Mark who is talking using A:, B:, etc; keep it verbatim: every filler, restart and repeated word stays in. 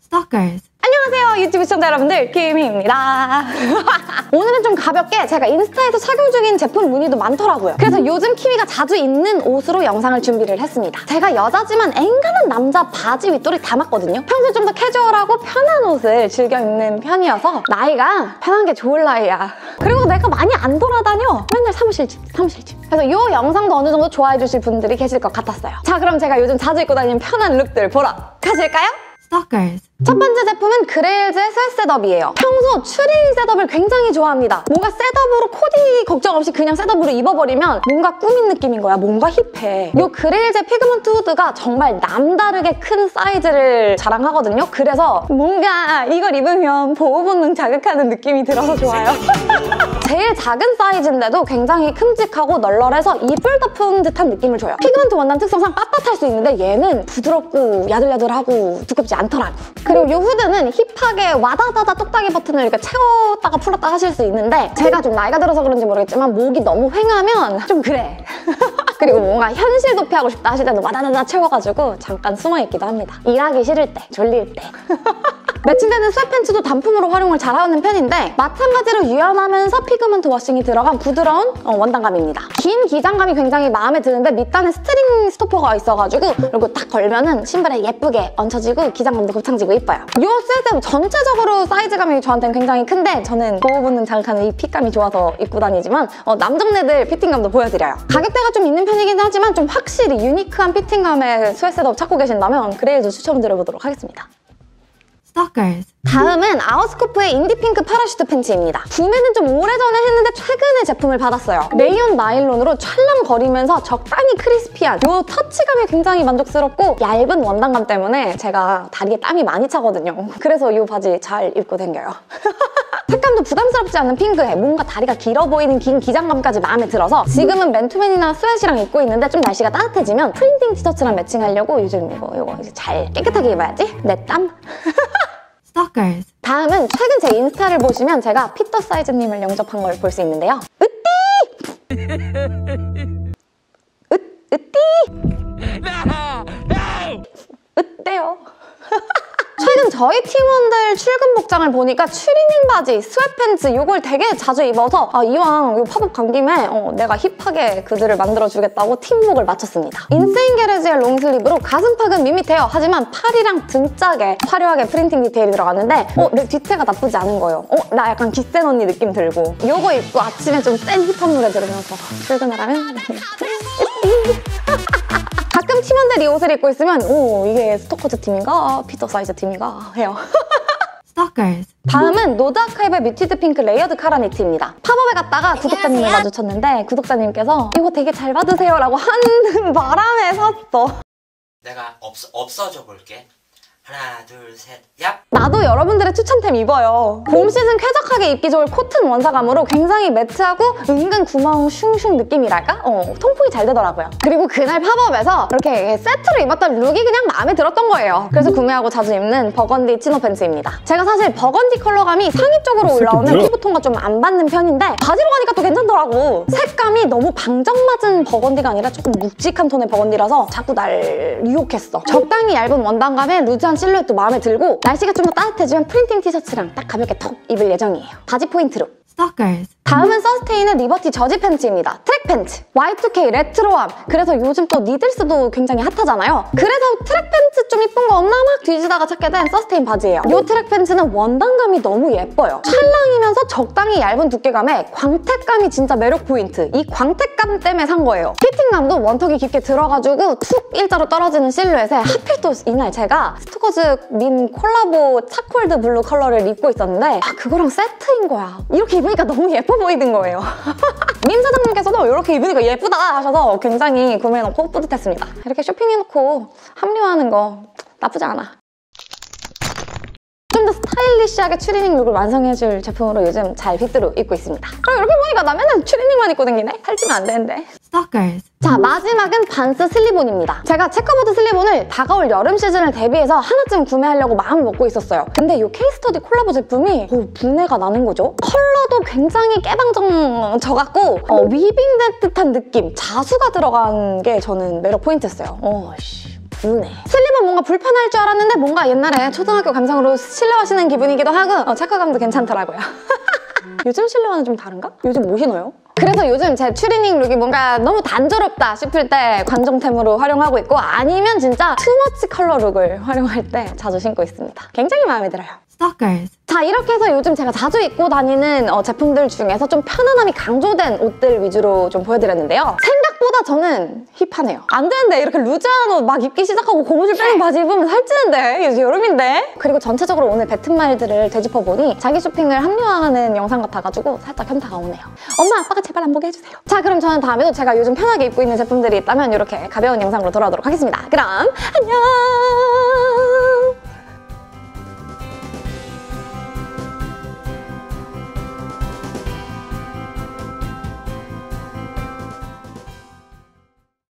A: Stalkers.
B: 안녕하세요 유튜브 시청자 여러분들, 김희입니다. 오늘은 좀 가볍게 제가 인스타에서 착용 중인 제품 문의도 많더라고요. 그래서 요즘 키위가 자주 입는 옷으로 영상을 준비를 했습니다. 제가 여자지만 엔간한 남자 바지 윗돌이 담았거든요. 평소에 좀 더 캐주얼하고 편한 옷을 즐겨 입는 편이어서 나이가 편한 게 좋을 나이야. 그리고 내가 많이 안 돌아다녀. 맨날 사무실집 사무실집. 그래서 이 영상도 어느 정도 좋아해 주실 분들이 계실 것 같았어요. 자, 그럼 제가 요즘 자주 입고 다니는 편한 룩들 보러 가실까요?
A: Stalkers.
B: 첫 번째 제품은 그레일즈의 스웨트 셋업이에요. 평소 추리닝 셋업을 굉장히 좋아합니다. 뭔가 셋업으로 코디 걱정 없이 그냥 셋업으로 입어버리면 뭔가 꾸민 느낌인 거야. 뭔가 힙해. 이 그레일즈의 피그먼트 후드가 정말 남다르게 큰 사이즈를 자랑하거든요. 그래서 뭔가 이걸 입으면 보호 본능 자극하는 느낌이 들어서 좋아요. 제일 작은 사이즈인데도 굉장히 큼직하고 널널해서 이불 덮은 듯한 느낌을 줘요. 피그먼트 원단 특성상 빳빳할 수 있는데 얘는 부드럽고 야들야들하고 두껍지 않더라고. 그리고 이 후드는 힙하게 와다다다 똑딱이 버튼을 이렇게 채웠다가 풀었다 하실 수 있는데 제가 좀 나이가 들어서 그런지 모르겠지만 목이 너무 휑하면 좀 그래. 그리고 뭔가 현실 도피하고 싶다 하실 때는 와다다다 채워가지고 잠깐 숨어있기도 합니다. 일하기 싫을 때, 졸릴 때. 매칭되는 스웨트팬츠도 단품으로 활용을 잘하는 편인데 마찬가지로 유연하면서 피그먼트 워싱이 들어간 부드러운 어, 원단감입니다. 긴 기장감이 굉장히 마음에 드는데 밑단에 스트링 스토퍼가 있어가지고 그리고 딱 걸면은 신발에 예쁘게 얹혀지고 기장감도 곱창지고 이뻐요. 이 스웨트 전체적으로 사이즈감이 저한테는 굉장히 큰데 저는 보호 본능 자극하는 이 핏감이 좋아서 입고 다니지만 어, 남정네들 피팅감도 보여드려요. 가격대가 좀 있는 편이긴 하지만 좀 확실히 유니크한 피팅감의 스웨트셋업 찾고 계신다면 그레일즈 추천드려보도록 하겠습니다.
A: Stalkers.
B: 다음은 아웃스코프의 인디핑크 파라슈트 팬츠입니다. 구매는 좀 오래전에 했는데 최근에 제품을 받았어요. 레이온 나일론으로 찰랑거리면서 적당히 크리스피한 이 터치감이 굉장히 만족스럽고 얇은 원단감 때문에 제가 다리에 땀이 많이 차거든요. 그래서 이 바지 잘 입고 다녀요. 색감도 부담스럽지 않은 핑크에 뭔가 다리가 길어 보이는 긴 기장감까지 마음에 들어서 지금은 맨투맨이나 스웨트랑 입고 있는데 좀 날씨가 따뜻해지면 프린팅 티셔츠랑 매칭하려고 요즘 이거 이거 이제 잘 깨끗하게 입어야지. 내 땀.
A: Stalkers.
B: 다음은 최근 제 인스타를 보시면 제가 피터 사이즈님을 영접한 걸 볼 수 있는데요. 으띠! 으, 으띠! 으떼요. 최근 저희 팀원들 출근 복장을 보니까 추리닝 바지, 스웨트팬츠 이걸 되게 자주 입어서 아, 이왕 이 팝업 간 김에 어, 내가 힙하게 그들을 만들어주겠다고 팀복을 맞췄습니다. 인세인 게레지의 롱슬립으로 가슴팍은 밋밋해요. 하지만 팔이랑 등짝에 화려하게 프린팅 디테일이 들어갔는데 어, 내 뒤태가 나쁘지 않은 거예요. 어, 나 약간 기센 언니 느낌 들고 이거 입고 아침에 좀 센 힙합 노래 들으면서 출근을 하면 가끔 팀원들이 이 옷을 입고 있으면 오, 이게 스토커즈 팀인가? 피터 사이즈 팀인가? 해요.
A: Stalkers.
B: 다음은 노드아카이브의 뮤티드 핑크 레이어드 카라 니트입니다. 팝업에 갔다가 구독자님을 마주쳤는데 구독자님께서 이거 되게 잘 받으세요 라고 하는 바람에 샀어.
C: 내가 없어, 없어져 볼게. 하나, 둘, 셋, 얍!
B: 나도 여러분들의 추천템 입어요. 봄 시즌 쾌적하게 입기 좋을 코튼 원사감으로 굉장히 매트하고 은근 구멍 슝슝 느낌이랄까? 어, 통풍이 잘 되더라고요. 그리고 그날 팝업에서 이렇게 세트로 입었던 룩이 그냥 마음에 들었던 거예요. 그래서 구매하고 자주 입는 버건디 치노 팬츠입니다. 제가 사실 버건디 컬러감이 상의 쪽으로 올라오는 피부톤과 좀 안 받는 편인데 바지로 가니까 또 괜찮더라고. 색감이 너무 방정맞은 버건디가 아니라 조금 묵직한 톤의 버건디라서 자꾸 날 유혹했어. 적당히 얇은 원단감에 루즈한 실루엣도 마음에 들고 날씨가 좀 더 따뜻해지면 프린팅 티셔츠랑 딱 가볍게 턱 입을 예정이에요. 바지 포인트로.
A: Stalkers.
B: 다음은 서스테인의 리버티 저지 팬츠입니다. 트랙 팬츠, 와이 투 케이 레트로함. 그래서 요즘 또 니들스도 굉장히 핫하잖아요. 그래서 트랙 팬츠 좀 이쁜 거 없나 막 뒤지다가 찾게 된 서스테인 바지예요. 이 트랙 팬츠는 원단감이 너무 예뻐요. 찰랑이면서 적당히 얇은 두께감에 광택감이 진짜 매력 포인트. 이 광택감 때문에 산 거예요. 피팅감도 원턱이 깊게 들어가지고 툭 일자로 떨어지는 실루엣에 하필 또 이날 제가 스토커즈 민 콜라보 차콜드 블루 컬러를 입고 있었는데 아, 그거랑 세트인 거야. 이렇게 입으니까 너무 예뻐 보이는 거예요. 민 사장님께서도 이렇게 입으니까 예쁘다 하셔서 굉장히 구매해놓고 뿌듯했습니다. 이렇게 쇼핑해놓고 합류하는 거 나쁘지 않아. 좀 더 스타일리시하게 추리닝 룩을 완성해줄 제품으로 요즘 잘 빗대로 입고 있습니다. 그럼 이렇게 보니까 나 맨날 추리닝만 입고 다니네? 살찌면 안 되는데.
A: Stalkers.
B: 자, 마지막은 반스 슬립온입니다. 제가 체커보드 슬립온을 다가올 여름 시즌을 대비해서 하나쯤 구매하려고 마음을 먹고 있었어요. 근데 이 케이스터디 콜라보 제품이 오, 분해가 나는 거죠. 컬러도 굉장히 깨방정져갖고 어, 위빙된 듯한 느낌, 자수가 들어간 게 저는 매력 포인트였어요. 어, 씨. 우네. 슬립은 뭔가 불편할 줄 알았는데 뭔가 옛날에 초등학교 감성으로 실내화시는 기분이기도 하고 어, 착화감도 괜찮더라고요. 요즘 실내화는 좀 다른가? 요즘 뭐 신어요? 그래서 요즘 제 추리닝 룩이 뭔가 너무 단조롭다 싶을 때 관종템으로 활용하고 있고 아니면 진짜 투머치 컬러 룩을 활용할 때 자주 신고 있습니다. 굉장히 마음에 들어요.
A: Stalkers.
B: 자, 이렇게 해서 요즘 제가 자주 입고 다니는 어, 제품들 중에서 좀 편안함이 강조된 옷들 위주로 좀 보여드렸는데요. 생각보다 저는 힙하네요. 안 되는데 이렇게 루즈한 옷 막 입기 시작하고 고무줄 빼는 바지 입으면 살찌는데 요즘 여름인데? 그리고 전체적으로 오늘 뱉은 말들을 되짚어보니 자기 쇼핑을 합리화하는 영상 같아가지고 살짝 현타가 오네요. 엄마 아빠가 제발 안 보게 해주세요. 자, 그럼 저는 다음에도 제가 요즘 편하게 입고 있는 제품들이 있다면 이렇게 가벼운 영상으로 돌아오도록 하겠습니다. 그럼 안녕!